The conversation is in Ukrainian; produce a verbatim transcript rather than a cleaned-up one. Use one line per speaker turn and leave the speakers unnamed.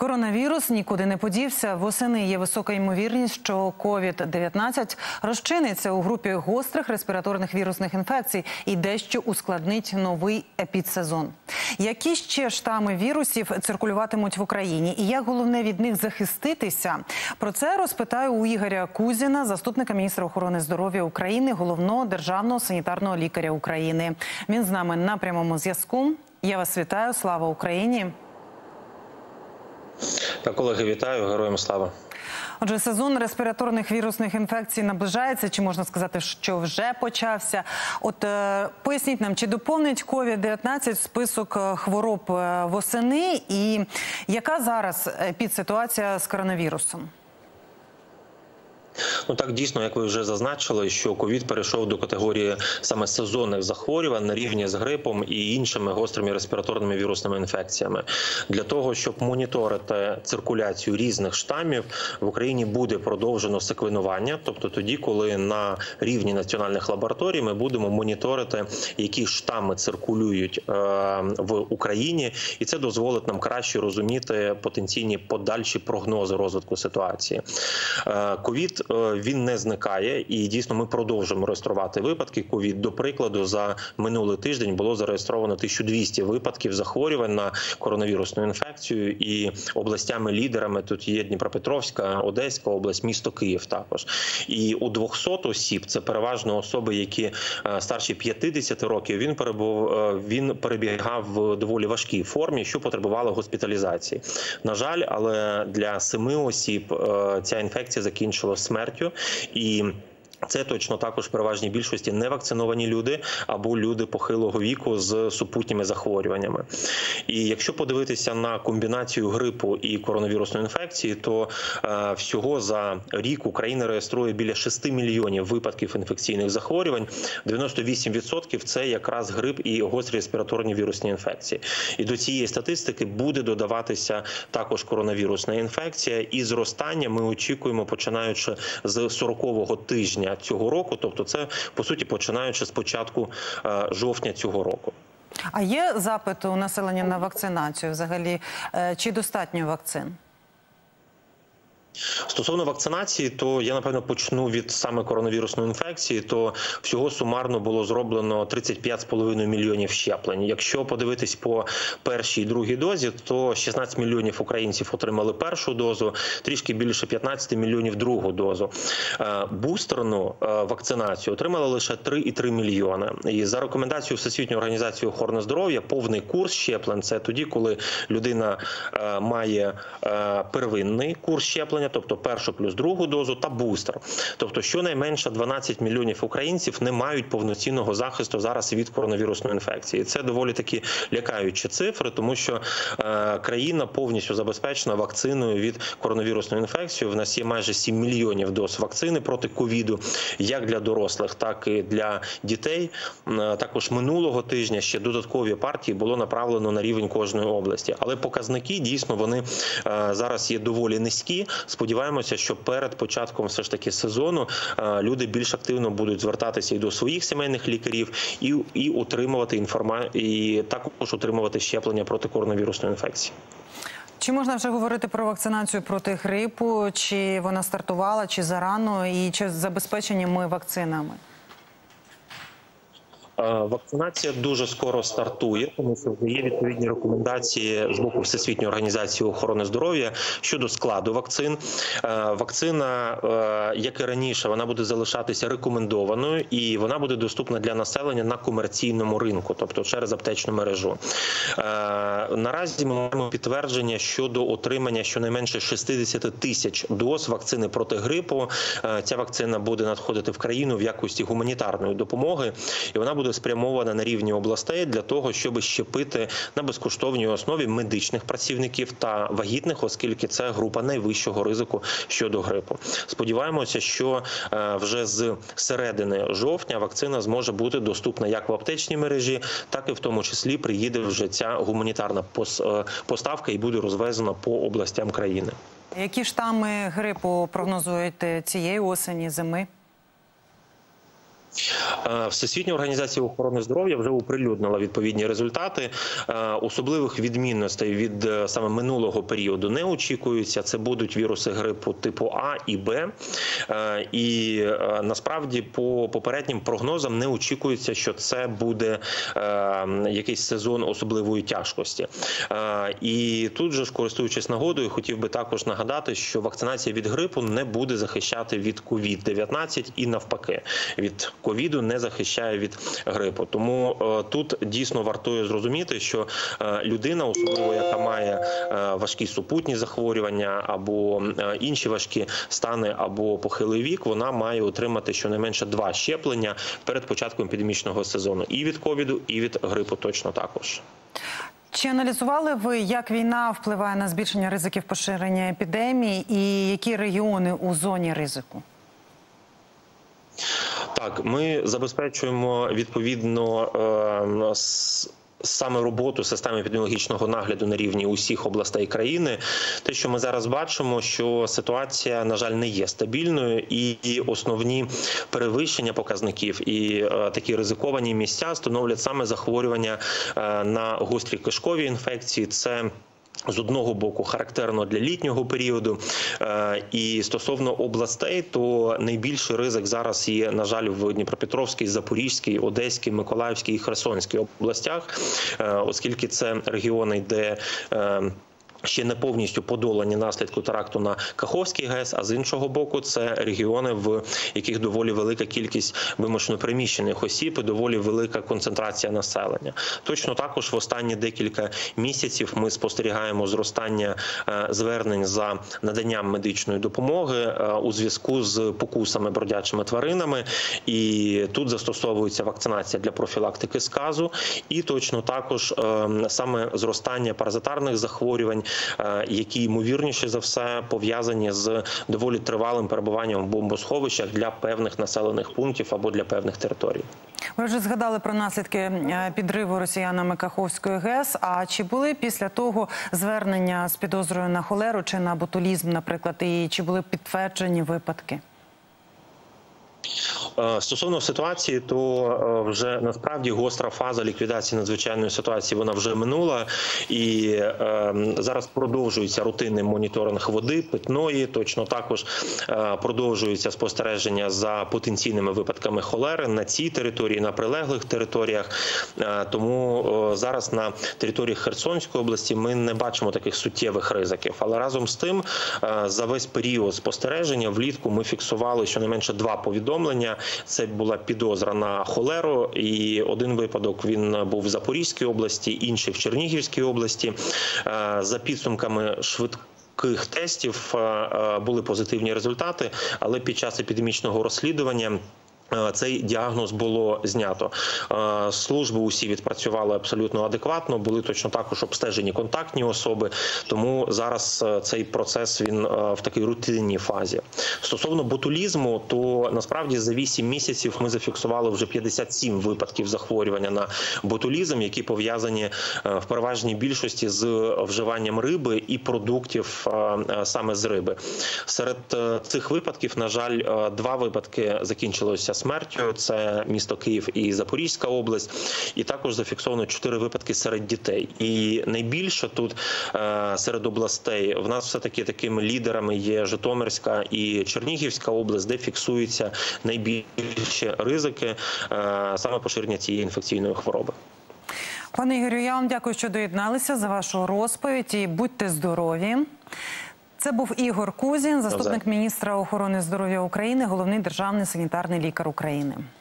Коронавірус нікуди не подівся. Восени є висока ймовірність, що ковід дев'ятнадцять розчиниться у групі гострих респіраторних вірусних інфекцій і дещо ускладнить новий епідсезон. Які ще штами вірусів циркулюватимуть в Україні і як головне від них захиститися? Про це розпитаю у Ігоря Кузіна, заступника міністра охорони здоров'я України, головного державного санітарного лікаря України. Він з нами на прямому зв'язку. Я вас вітаю. Слава Україні!
Та, колеги, вітаю. Героям слава.
Отже, сезон респіраторних вірусних інфекцій наближається, чи можна сказати, що вже почався. От е, поясніть нам, чи доповнить ковід дев'ятнадцять список хвороб восени і яка зараз епідситуація з коронавірусом?
Ну так, дійсно, як ви вже зазначили, що ковід перейшов до категорії саме сезонних захворювань на рівні з грипом і іншими гострими респіраторними вірусними інфекціями. Для того, щоб моніторити циркуляцію різних штамів, в Україні буде продовжено секвенування, тобто тоді, коли на рівні національних лабораторій ми будемо моніторити, які штами циркулюють е, в Україні, і це дозволить нам краще розуміти потенційні подальші прогнози розвитку ситуації. Е, ковід він не зникає, і дійсно ми продовжуємо реєструвати випадки ковід. До прикладу, за минулий тиждень було зареєстровано тисячу двісті випадків захворювань на коронавірусну інфекцію, і областями-лідерами тут є Дніпропетровська, Одеська область, місто Київ також. І у двохсот осіб, це переважно особи, які старші п'ятдесят років, він перебув, він перебігав в доволі важкій формі, що потребувало госпіталізації. На жаль, але для семи осіб ця інфекція закінчилась смертю, і це точно також в переважній більшості невакциновані люди або люди похилого віку з супутніми захворюваннями. І якщо подивитися на комбінацію грипу і коронавірусної інфекції, то е, всього за рік Україна реєструє біля шести мільйонів випадків інфекційних захворювань. дев'яносто вісім відсотків це якраз грип і гострі респіраторні вірусні інфекції. І до цієї статистики буде додаватися також коронавірусна інфекція. І зростання ми очікуємо, починаючи з сорокового тижня цього року, тобто це, по суті, починаючи з початку е, жовтня цього року.
А є запит у населення на вакцинацію взагалі? Е, чи достатньо вакцин?
Стосовно вакцинації, то я, напевно, почну від саме коронавірусної інфекції, то всього сумарно було зроблено тридцять п'ять з половиною мільйонів щеплень. Якщо подивитись по першій і другій дозі, то шістнадцять мільйонів українців отримали першу дозу, трішки більше п'ятнадцять мільйонів другу дозу. Бустерну вакцинацію отримали лише три і три мільйони. І за рекомендацією Всесвітньої організації охорони здоров'я, повний курс щеплень – це тоді, коли людина має первинний курс щеплення, тобто першу плюс другу дозу, та бустер. Тобто щонайменше дванадцять мільйонів українців не мають повноцінного захисту зараз від коронавірусної інфекції. Це доволі такі лякаючі цифри, тому що е, країна повністю забезпечена вакциною від коронавірусної інфекції. В нас є майже сім мільйонів доз вакцини проти ковіду, як для дорослих, так і для дітей. Е, також минулого тижня ще додаткові партії було направлено на рівень кожної області. Але показники, дійсно, вони е, зараз є доволі низькі. Сподіваємося, що перед початком все ж таки сезону люди більш активно будуть звертатися і до своїх сімейних лікарів, і, і отримувати інформа... і також отримувати щеплення проти коронавірусної інфекції.
Чи можна вже говорити про вакцинацію проти грипу? Чи вона стартувала, чи зарано, і чи забезпечені ми вакцинами?
Вакцинація дуже скоро стартує, тому що є відповідні рекомендації з боку Всесвітньої організації охорони здоров'я щодо складу вакцин. Вакцина, як і раніше, вона буде залишатися рекомендованою і вона буде доступна для населення на комерційному ринку, тобто через аптечну мережу. Наразі ми маємо підтвердження щодо отримання щонайменше шістдесят тисяч доз вакцини проти грипу. Ця вакцина буде надходити в країну в якості гуманітарної допомоги, і вона буде спрямована на рівні областей для того, щоб щепити на безкоштовній основі медичних працівників та вагітних, оскільки це група найвищого ризику щодо грипу. Сподіваємося, що вже з середини жовтня вакцина зможе бути доступна як в аптечній мережі, так і в тому числі приїде вже ця гуманітарна поставка і буде розвезена по областям країни.
Які штами грипу прогнозуєте цієї осені, зими?
Всесвітня організація охорони здоров'я вже оприлюднила відповідні результати. Особливих відмінностей від саме минулого періоду не очікується. Це будуть віруси грипу типу А і Б. І насправді по попереднім прогнозам не очікується, що це буде якийсь сезон особливої тяжкості. І тут же, користуючись нагодою, хотів би також нагадати, що вакцинація від грипу не буде захищати від ковід дев'ятнадцять і навпаки. Від ковіду не захищає від грипу. Тому е, тут дійсно вартує зрозуміти, що е, людина, особливо яка має е, важкі супутні захворювання або е, інші важкі стани, або похилий вік, вона має отримати щонайменше два щеплення перед початком епідемічного сезону. І від ковіду, і від грипу точно також.
Чи аналізували ви, як війна впливає на збільшення ризиків поширення епідемії і які регіони у зоні ризику?
Так, ми забезпечуємо відповідно е, с... саме роботу системи епідеміологічного нагляду на рівні усіх областей країни. Те, що ми зараз бачимо, що ситуація, на жаль, не є стабільною, і основні перевищення показників і е, такі ризиковані місця становлять саме захворювання е, на гострі кишкові інфекції. Це з одного боку характерно для літнього періоду, і стосовно областей, то найбільший ризик зараз є, на жаль, в Дніпропетровській, Запорізькій, Одеській, Миколаївській і Херсонській областях, оскільки це регіони, де ще не повністю подолані наслідки теракту на Каховській ГЕС, а з іншого боку це регіони, в яких доволі велика кількість вимушено переміщених осіб і доволі велика концентрація населення. Точно також в останні декілька місяців ми спостерігаємо зростання звернень за наданням медичної допомоги у зв'язку з покусами бродячими тваринами, і тут застосовується вакцинація для профілактики сказу, і точно також саме зростання паразитарних захворювань, які, ймовірніше за все, пов'язані з доволі тривалим перебуванням в бомбосховищах для певних населених пунктів або для певних територій.
Ви вже згадали про наслідки підриву росіянами Каховської ГЕС. А чи були після того звернення з підозрою на холеру чи на ботулізм, наприклад, і чи були підтверджені випадки?
Стосовно ситуації, то вже насправді гостра фаза ліквідації надзвичайної ситуації, вона вже минула, і е, зараз продовжується рутинний моніторинг води, питної, точно також е, продовжується спостереження за потенційними випадками холери на цій території, на прилеглих територіях, е, тому е, зараз на території Херсонської області ми не бачимо таких суттєвих ризиків, але разом з тим е, за весь період спостереження влітку ми фіксували щонайменше два повідомлення. Це була підозра на холеру, і один випадок він був в Запорізькій області, інший в Чернігівській області. За підсумками швидких тестів були позитивні результати, але під час епідемічного розслідування цей діагноз було знято. Служби усі відпрацювали абсолютно адекватно, були точно також обстежені контактні особи, тому зараз цей процес він в такій рутинній фазі. Стосовно ботулізму, то насправді за вісім місяців ми зафіксували вже п'ятдесят сім випадків захворювання на ботулізм, які пов'язані в переважній більшості з вживанням риби і продуктів саме з риби. Серед цих випадків, на жаль, два випадки закінчилися смертю. Це місто Київ і Запорізька область. І також зафіксовано чотири випадки серед дітей. І найбільше тут серед областей в нас все-таки такими лідерами є Житомирська і Чернігівська область, де фіксуються найбільші ризики саме поширення цієї інфекційної хвороби.
Пане Ігорю, я вам дякую, що доєдналися, за вашу розповідь, і будьте здорові. Це був Ігор Кузін, заступник міністра охорони здоров'я України, головний державний санітарний лікар України.